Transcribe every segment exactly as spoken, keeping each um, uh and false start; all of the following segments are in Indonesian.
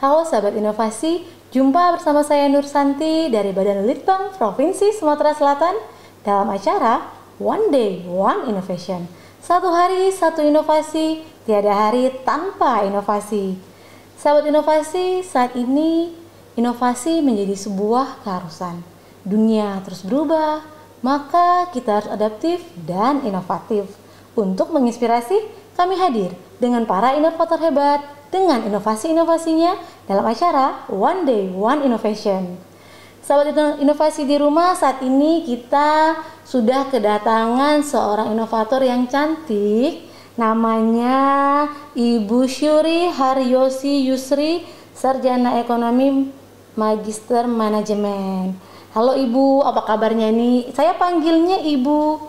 Halo sahabat inovasi, jumpa bersama saya Nur Santi dari Badan Litbang Provinsi Sumatera Selatan dalam acara One Day One Innovation. Satu hari satu inovasi, tiada hari tanpa inovasi. Sahabat inovasi, saat ini inovasi menjadi sebuah keharusan. Dunia terus berubah, maka kita harus adaptif dan inovatif. Untuk menginspirasi, kami hadir dengan para inovator hebat dengan inovasi-inovasinya dalam acara One Day One Innovation. Sahabat inovasi di rumah, saat ini kita sudah kedatangan seorang inovator yang cantik. Namanya Ibu Syuri Haryosi Yusri, Sarjana Ekonomi Magister Manajemen. Halo Ibu, apa kabarnya nih? Saya panggilnya Ibu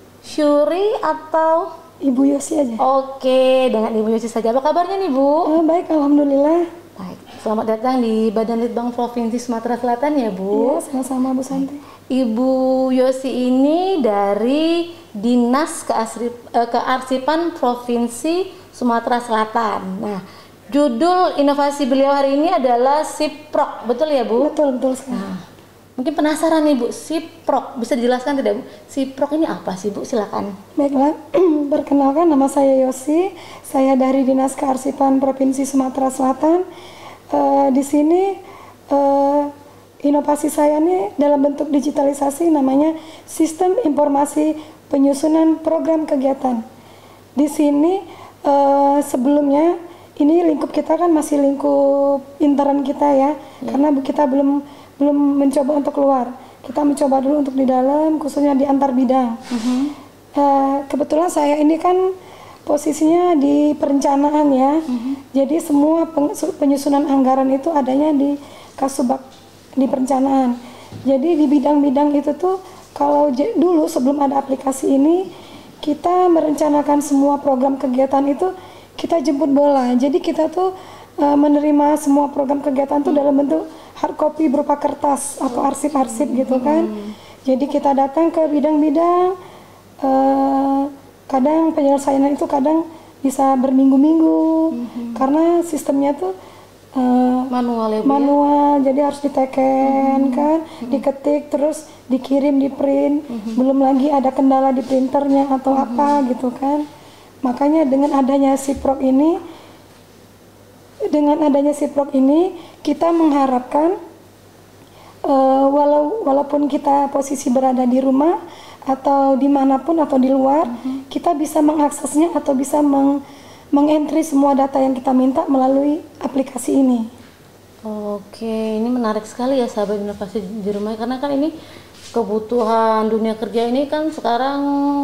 Syuri atau Ibu Yosi aja. Oke, dengan Ibu Yosi saja. Apa kabarnya nih Bu? Oh, baik, alhamdulillah. Baik, selamat datang di Badan Litbang Provinsi Sumatera Selatan ya Bu. Iya, sama-sama Bu Santi. Ibu Yosi ini dari Dinas Keasri, eh, Kearsipan Provinsi Sumatera Selatan. Nah, judul inovasi beliau hari ini adalah Siprok, betul ya Bu? Betul, betul sekali. Nah, mungkin penasaran nih Bu, Siprok, bisa dijelaskan tidak Bu? Siprok ini apa sih Bu? Silakan. Baiklah, perkenalkan nama saya Yosi, saya dari Dinas Kearsipan Provinsi Sumatera Selatan. Uh, di sini uh, inovasi saya nih dalam bentuk digitalisasi, namanya Sistem Informasi Penyusunan Program Kegiatan. Di sini uh, sebelumnya ini lingkup kita kan masih lingkup intern kita ya, ya. Karena kita belum belum mencoba untuk keluar. Kita mencoba dulu untuk di dalam, khususnya di antar bidang. Uh-huh. Uh, kebetulan saya ini kan posisinya di perencanaan ya. Uh-huh. Jadi semua penyusunan anggaran itu adanya di Kasubag, di perencanaan. Jadi di bidang-bidang itu tuh kalau j- dulu sebelum ada aplikasi ini, kita merencanakan semua program kegiatan itu kita jemput bola. Jadi kita tuh uh, menerima semua program kegiatan tuh uh-huh. dalam bentuk hard copy berupa kertas atau arsip-arsip gitu kan. Hmm. Jadi kita datang ke bidang-bidang, uh, kadang penyelesaian itu kadang bisa berminggu-minggu, hmm. karena sistemnya tuh uh, manual ya Bu, manual, ya? Jadi harus diteken hmm. kan, hmm. diketik terus dikirim di print, hmm. belum lagi ada kendala di printernya atau hmm. apa gitu kan. Makanya dengan adanya Siprok ini Dengan adanya Siprok ini, kita mengharapkan uh, walau walaupun kita posisi berada di rumah atau dimanapun atau di luar, uh-huh. kita bisa mengaksesnya atau bisa meng mengentry semua data yang kita minta melalui aplikasi ini. Oke, ini menarik sekali ya sahabat inovasi di rumah, karena kan ini kebutuhan dunia kerja ini kan sekarang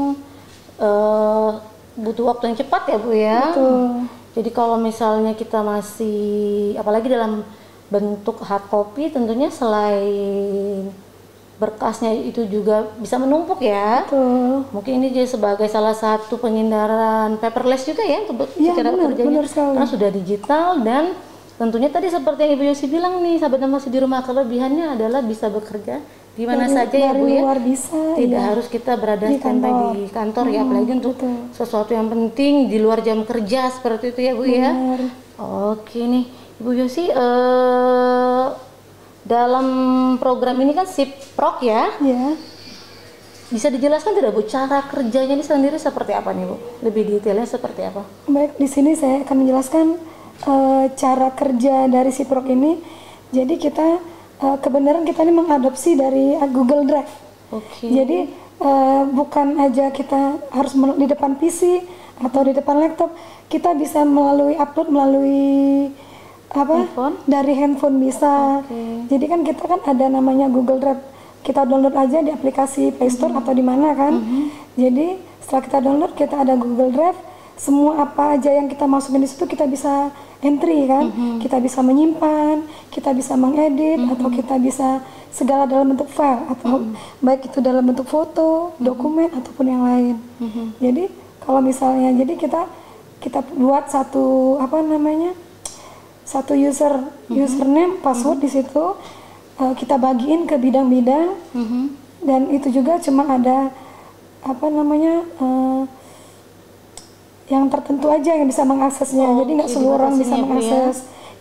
uh, butuh waktu yang cepat ya Bu ya. Betul. Jadi kalau misalnya kita masih, apalagi dalam bentuk hard copy, tentunya selain berkasnya itu juga bisa menumpuk ya. Betul. Mungkin ini jadi sebagai salah satu penghindaran paperless juga ya, ya secara benar, kerjanya. Benar sekali. Karena sudah digital dan tentunya tadi seperti yang Ibu Yosi bilang nih, sahabat masih di rumah, kelebihannya adalah bisa bekerja di mana dari, saja ya Bu ya. Luar bisa, tidak ya. harus kita berada di standby kantor. di kantor hmm, ya, apalagi untuk betul. sesuatu yang penting di luar jam kerja seperti itu ya Bu. Benar. Ya. Oke nih Ibu Yosi, eh, dalam program ini kan Siprok ya. Ya. Bisa dijelaskan tidak Bu cara kerjanya ini sendiri seperti apa nih Bu? Lebih detailnya seperti apa? Baik, di sini saya akan menjelaskan uh, cara kerja dari Siprok ini. Jadi kita Uh, kebenaran kita ini mengadopsi dari uh, Google Drive. Okay. Jadi uh, bukan aja kita harus di depan P C atau di depan laptop, kita bisa melalui upload melalui apa? Handphone? Dari handphone bisa. Okay. Jadi kan kita kan ada namanya Google Drive. Kita download aja di aplikasi Play Store mm-hmm. atau di mana kan. Mm-hmm. Jadi setelah kita download, kita ada Google Drive. Semua apa aja yang kita masukin di situ kita bisa entry kan, mm-hmm. kita bisa menyimpan, kita bisa mengedit, mm-hmm. atau kita bisa segala dalam bentuk file atau mm-hmm. baik itu dalam bentuk foto, mm-hmm. dokumen ataupun yang lain. Mm-hmm. Jadi kalau misalnya, jadi kita kita buat satu apa namanya satu user mm-hmm. username, password mm-hmm. di situ uh, kita bagiin ke bidang-bidang, mm-hmm. dan itu juga cuma ada apa namanya uh, yang tertentu aja yang bisa mengaksesnya. Oh, jadi nggak seluruh orang bisa mengakses. Ya.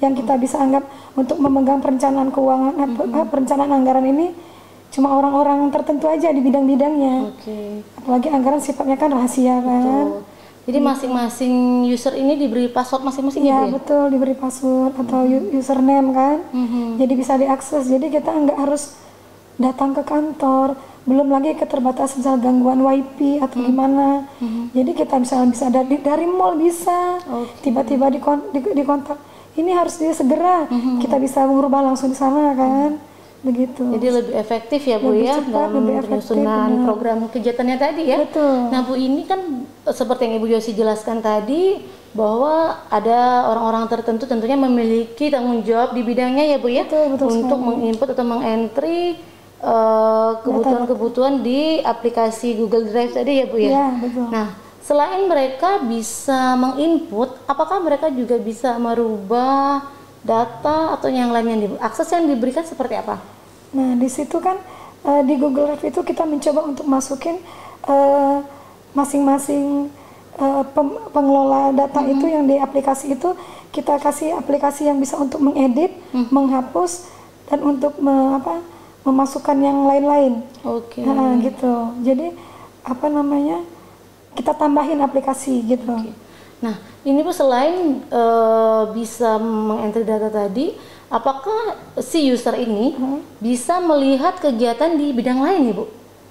yang kita bisa anggap untuk memegang perencanaan keuangan, mm-hmm. perencanaan anggaran ini cuma orang-orang tertentu aja di bidang-bidangnya. Okay. Apalagi anggaran sifatnya kan rahasia kan. Betul. Jadi masing-masing user ini diberi password masing-masing ya, ya? Betul, diberi password atau mm-hmm. username kan. Mm-hmm. Jadi bisa diakses. Jadi kita nggak harus datang ke kantor. Belum lagi keterbatasan misal gangguan wifi atau mm-hmm. gimana. Mm-hmm. Jadi kita misalnya bisa dari dari mall bisa. Okay. Tiba-tiba di, di, di kontak. Ini harus dia segera. Mm-hmm. Kita bisa mengubah langsung di sana kan. Mm-hmm. Begitu. Jadi lebih efektif ya Bu lebih ya cepat, dalam penyusunan program kegiatannya tadi ya. Betul. Nah Bu, ini kan seperti yang Ibu Yosi jelaskan tadi bahwa ada orang-orang tertentu tentunya memiliki tanggung jawab di bidangnya ya Bu ya. Betul, betul untuk sekali. menginput atau mengentry uh, kebutuhan-kebutuhan di aplikasi Google Drive tadi ya Bu ya. Iya, betul. Nah, selain mereka bisa menginput, apakah mereka juga bisa merubah data atau yang lainnya? Akses yang diberikan seperti apa? Nah, di situ kan uh, di Google Drive itu kita mencoba untuk masukin uh, masing-masing uh, pem pengelola data mm-hmm. itu yang di aplikasi itu, kita kasih aplikasi yang bisa untuk mengedit, mm-hmm. menghapus dan untuk me, apa, memasukkan yang lain-lain. Oke. Okay. Nah, gitu. Jadi apa namanya? Kita tambahin aplikasi gitu. Okay. Nah, ini Bu, selain uh, bisa mengentry data tadi, apakah si user ini hmm. bisa melihat kegiatan di bidang lain nih Bu?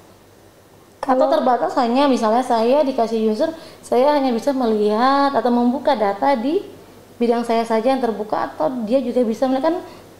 Kalau atau terbatas hanya misalnya saya dikasih user, saya hanya bisa melihat atau membuka data di bidang saya saja yang terbuka, atau dia juga bisa melihat kan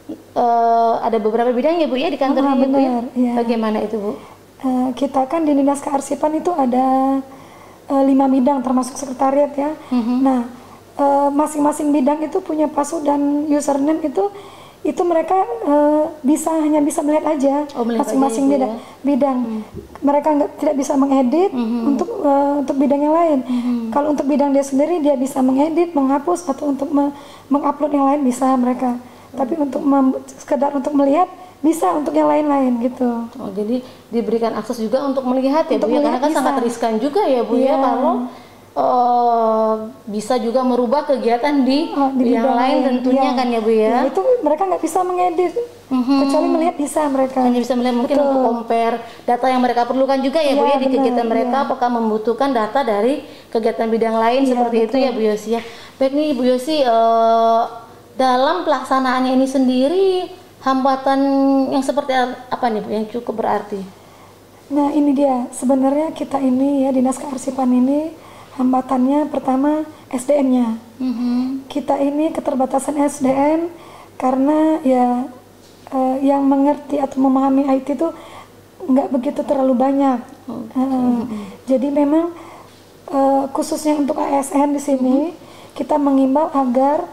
uh, ada beberapa bidang ya Bu ya di kantor oh, ini Bu ya? Ya. Bagaimana itu Bu? Uh, kita kan di Dinas Kearsipan itu ada uh, lima bidang termasuk sekretariat ya. Mm-hmm. Nah, masing-masing uh, bidang itu punya password dan username itu itu mereka uh, bisa hanya bisa melihat aja oh, masing-masing bidang. Ya? Bidang hmm. mereka nggak tidak bisa mengedit mm-hmm. untuk uh, untuk bidang yang lain. Mm-hmm. Kalau untuk bidang dia sendiri dia bisa mengedit, menghapus atau untuk me mengupload yang lain bisa mereka. Mm-hmm. Tapi untuk sekedar untuk melihat bisa untuk yang lain-lain gitu. Oh, jadi diberikan akses juga untuk melihat ya untuk Bu ya, karena kan bisa. sangat riskan juga ya Bu yeah. ya kalau Uh, bisa juga merubah kegiatan di, oh, di bidang lain tentunya ya. Kan ya Bu ya. Ya itu mereka nggak bisa mengedit, mm-hmm. kecuali melihat bisa mereka. Hanya bisa melihat mungkin Betul. Untuk compare data yang mereka perlukan juga ya, ya Bu ya di benar, kegiatan mereka ya. Apakah membutuhkan data dari kegiatan bidang lain ya, seperti betul. Itu ya Bu Yosi ya. Baik nih Bu Yosi, uh, dalam pelaksanaannya ini sendiri hambatan yang seperti apa nih Bu yang cukup berarti? Nah ini dia sebenarnya kita ini ya Dinas Kearsipan ini hambatannya pertama S D M-nya. Mm-hmm. Kita ini keterbatasan S D M karena ya uh, yang mengerti atau memahami I T itu nggak begitu terlalu banyak. Okay. Uh, mm-hmm. Jadi memang uh, khususnya untuk A S N di sini mm-hmm. kita mengimbau agar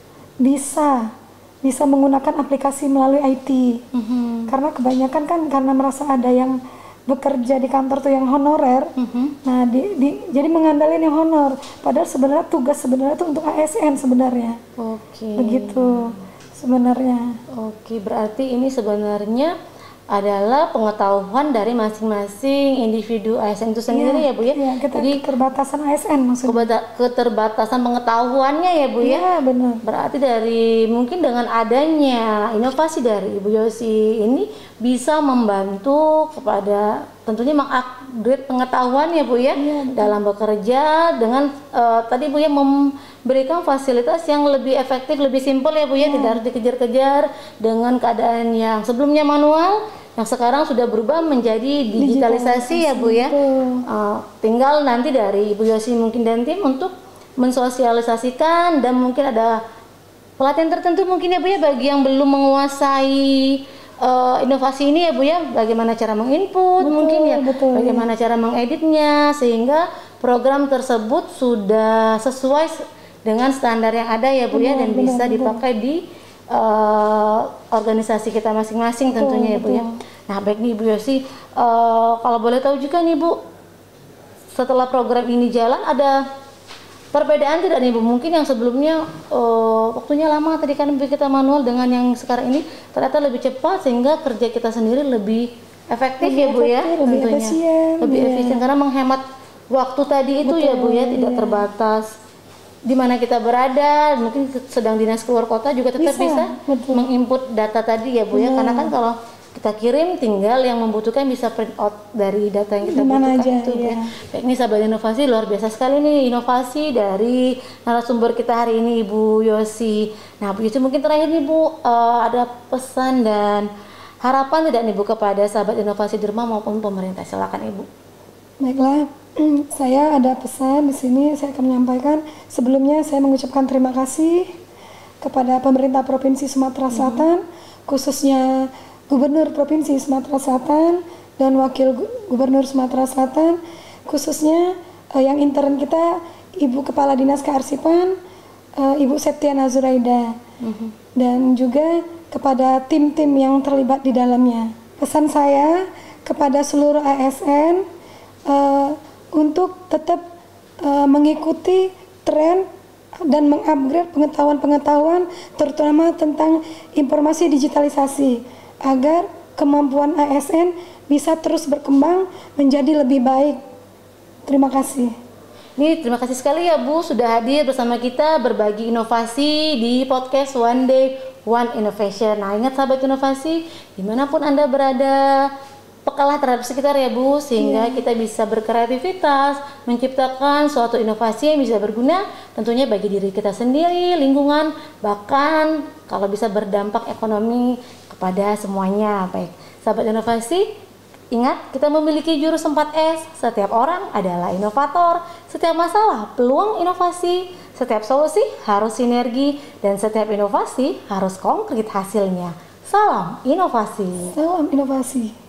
bisa bisa menggunakan aplikasi melalui I T. Mm-hmm. Karena kebanyakan kan karena merasa ada yang bekerja di kantor tuh yang honorer, mm-hmm. nah di, di, jadi mengandalkan yang honor, padahal sebenarnya tugas sebenarnya itu untuk A S N sebenarnya. Oke. Okay. Begitu sebenarnya. Oke, okay, berarti ini sebenarnya adalah pengetahuan dari masing-masing individu A S N itu sendiri ya, ya Bu ya. Iya, jadi keterbatasan A S N maksudnya. Keterbatasan pengetahuannya ya Bu ya. Iya, benar. Berarti dari mungkin dengan adanya inovasi dari Ibu Yosi ini bisa membantu kepada tentunya mengupgrade pengetahuan ya Bu ya, ya dalam bekerja dengan uh, tadi Bu ya memberikan fasilitas yang lebih efektif, lebih simpel ya Bu ya, ya. Tidak harus dikejar-kejar dengan keadaan yang sebelumnya manual, yang sekarang sudah berubah menjadi digitalisasi ya Bu ya. Uh, tinggal nanti dari Ibu Yosi mungkin dan tim untuk mensosialisasikan, dan mungkin ada pelatihan tertentu mungkin ya Bu ya bagi yang belum menguasai Uh, inovasi ini ya Bu ya, bagaimana cara menginput, betul, mungkin ya betul, bagaimana ya. Cara mengeditnya sehingga program tersebut sudah sesuai dengan standar yang ada ya Bu benar, ya, dan benar, bisa benar. Dipakai di uh, organisasi kita masing-masing tentunya betul, ya Bu ya. Nah baik nih Bu Yosi, uh, kalau boleh tahu juga nih Bu, setelah program ini jalan ada perbedaan tidak nih Bu? Mungkin yang sebelumnya uh, waktunya lama tadi kan kita manual, dengan yang sekarang ini ternyata lebih cepat sehingga kerja kita sendiri lebih efektif lebih ya Bu efektif, ya lebih tentunya efisien, lebih ya. efisien karena menghemat waktu tadi itu betul, ya Bu ya, tidak ya. Terbatas. di mana kita berada, mungkin sedang dinas keluar kota juga tetap bisa, bisa menginput data tadi ya Bu ya, karena kan kalau kita kirim tinggal yang membutuhkan bisa print out dari data yang kita dimana butuhkan aja, itu iya. ya. Baik, ini sahabat inovasi luar biasa sekali nih inovasi dari narasumber kita hari ini Ibu Yosi. Nah Bu Yosi mungkin terakhir nih Bu, uh, ada pesan dan harapan tidak nih Bu kepada sahabat inovasi Derma maupun pemerintah, silakan Ibu. Baiklah, saya ada pesan di sini saya akan menyampaikan. Sebelumnya saya mengucapkan terima kasih kepada pemerintah Provinsi Sumatera Selatan, mm-hmm. khususnya Gubernur Provinsi Sumatera Selatan dan Wakil Gubernur Sumatera Selatan, khususnya eh, yang intern kita Ibu Kepala Dinas Kearsipan, eh, Ibu Septiana Zuraida, mm-hmm. dan juga kepada tim-tim yang terlibat di dalamnya. Pesan saya kepada seluruh A S N Uh, untuk tetap uh, mengikuti tren dan mengupgrade pengetahuan-pengetahuan terutama tentang informasi digitalisasi agar kemampuan A S N bisa terus berkembang menjadi lebih baik. Terima kasih. Ini terima kasih sekali ya Bu sudah hadir bersama kita berbagi inovasi di podcast One Day One Innovation. Nah ingat sahabat inovasi, dimanapun Anda berada, pekalah terhadap sekitar ya Bu, sehingga yeah. kita bisa berkreativitas, menciptakan suatu inovasi yang bisa berguna tentunya bagi diri kita sendiri, lingkungan, bahkan kalau bisa berdampak ekonomi kepada semuanya. Baik, sahabat inovasi, ingat kita memiliki jurus empat S, setiap orang adalah inovator, setiap masalah peluang inovasi, setiap solusi harus sinergi, dan setiap inovasi harus konkret hasilnya. Salam inovasi. Salam inovasi.